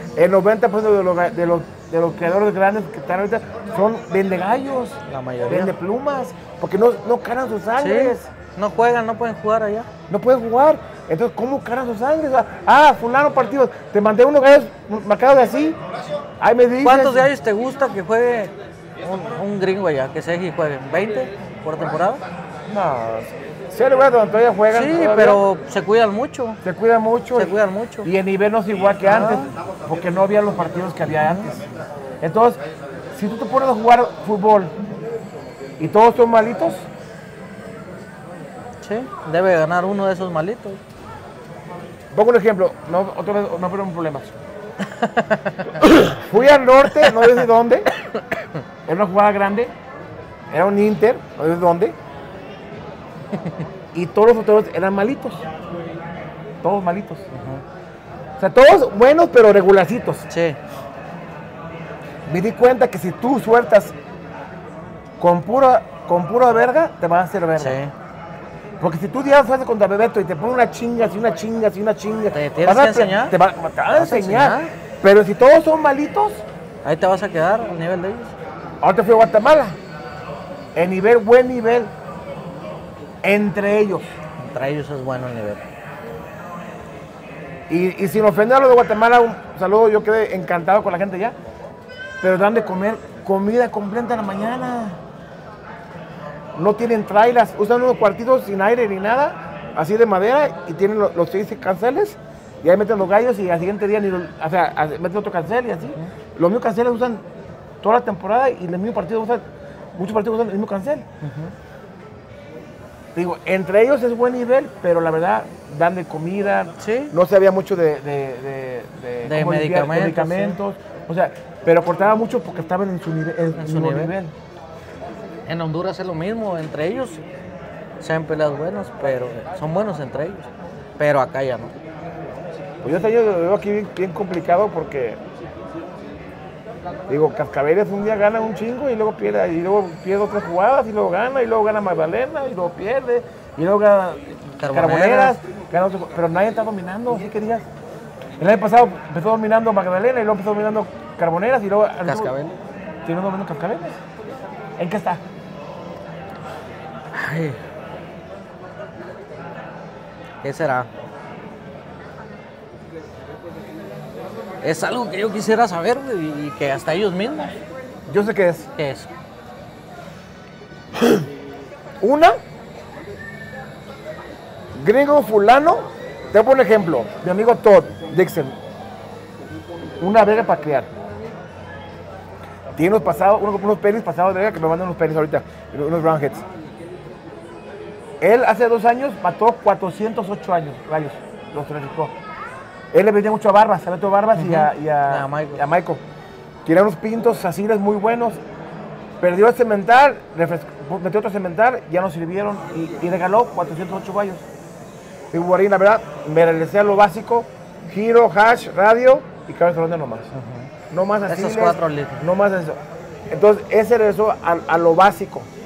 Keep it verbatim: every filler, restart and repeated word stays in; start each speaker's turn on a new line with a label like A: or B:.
A: El noventa por ciento de los, de los, de los creadores grandes que están ahorita son vendegallos,
B: La mayoría.
A: vende plumas, porque no, no caran sus sangres.
B: Sí, no juegan, no pueden jugar allá.
A: No pueden jugar. Entonces, ¿cómo caran sus sangres? Ah, fulano partidos. Te mandé unos gallos marcados de así. Ahí me dices.
B: ¿Cuántos de ellos te gusta que juegue un, un gringo allá? Que se y jueguen veinte por temporada.
A: No. Sí, hay lugares donde todavía juegan.
B: Sí,
A: todavía.
B: pero se cuidan mucho.
A: Se cuidan mucho.
B: Se cuidan mucho.
A: Y el nivel no es igual que antes, porque no había los partidos que había antes. Entonces, si tú te pones a jugar fútbol y todos son malitos,
B: Sí, debe ganar uno de esos malitos.
A: pongo un ejemplo, no, otra vez no fueron problemas. Fui al norte, no sé de dónde, era una jugada grande, era un Inter, no sé de dónde, y todos los otros eran malitos, todos malitos. Uh-huh. O sea, todos buenos pero regularcitos.
B: Sí.
A: Me di cuenta que si tú sueltas con pura, con pura verga, te vas a hacer verga.
B: Sí.
A: Porque si tú ya sueltas contra Bebeto y te pones una chinga, y una chinga, y una chinga,
B: ¿Te tienes que enseñar?
A: Te, va, te van a enseñar. Pero si todos son malitos,
B: ahí te vas a quedar al nivel de ellos.
A: ahora fui a Guatemala. El nivel, buen nivel. Entre ellos.
B: Entre ellos es bueno el nivel.
A: Y, y sin ofender a los de Guatemala, un saludo, yo quedé encantado con la gente ya. Pero dan de comer comida completa en la mañana. No tienen trailers, usan unos cuartitos sin aire ni nada, así de madera, y tienen los, los seis canceles, y ahí meten los gallos y al siguiente día, ni los, o sea, meten otro cancel y así. Uh-huh. Los mismos canceles usan toda la temporada y los mismos partidos usan, muchos partidos usan el mismo cancel. Uh-huh. Digo, entre ellos es buen nivel, pero la verdad, dan de comida,
B: ¿Sí?
A: No sabía mucho de, de, de,
B: de, de medicamentos,
A: medicamentos sí. O sea, pero cortaba mucho porque estaban en su, nive en
B: en
A: su
B: su
A: nivel.
B: nivel. En Honduras es lo mismo, entre ellos se han peleado buenos, pero son buenos entre ellos, pero acá ya no.
A: Pues yo este año lo veo aquí bien, bien complicado porque, digo, Cascabeles un día gana un chingo y luego pierde, y luego pierde otras jugadas y luego gana, y luego gana Magdalena y luego pierde, y luego gana
B: Carboneras,
A: Carboneras gana otro, pero nadie está dominando, así que digas. El año pasado empezó dominando Magdalena y luego empezó dominando Carboneras y luego...
B: Cascabeles.
A: ¿Sí no dominando Cascabeles? ¿En qué está?
B: Ay. ¿Qué será? Es algo que yo quisiera saber y que hasta ellos mismos.
A: Yo sé qué es.
B: ¿Qué es?
A: Una, gringo fulano, te pongo un ejemplo, mi amigo Todd Dixon, una verga para criar. Tiene unos pasados, unos, unos penis pasados de verga que me mandan unos penis ahorita, unos roundheads. Él hace dos años mató cuatrocientos ocho años, rayos, los traficó. Él le vendía mucho a Barbas, a Beto Barbas uh-huh. y a, y a,
B: a Michael.
A: Y a Michael. Tiene unos pintos asiles muy buenos. Perdió el cemental, metió otro cemental, ya no sirvieron y, y regaló cuatrocientos ocho gallos. Y Guarín, la verdad, me regresé a lo básico, giro, hash, radio y cabeza redonda nomás. Uh-huh. No más asiles,
B: esos cuatro litros.
A: No más eso. Entonces, ese regresó a, a lo básico.